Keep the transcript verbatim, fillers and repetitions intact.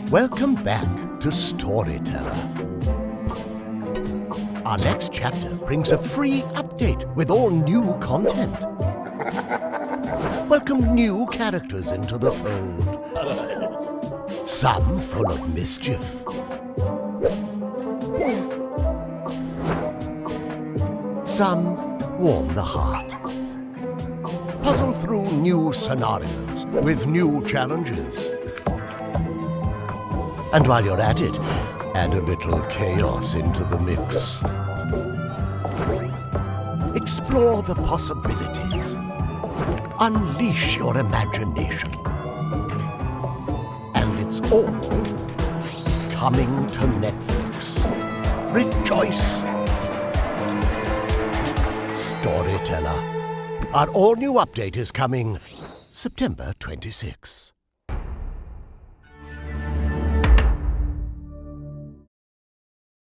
Welcome back to Storyteller. Our next chapter brings a free update with all new content. Welcome new characters into the fold. Some full of mischief. Some warm the heart. Puzzle through new scenarios with new challenges. And while you're at it, add a little chaos into the mix. Explore the possibilities. Unleash your imagination. And it's all coming to Netflix. Rejoice! Storyteller. Our all-new update is coming September twenty-sixth.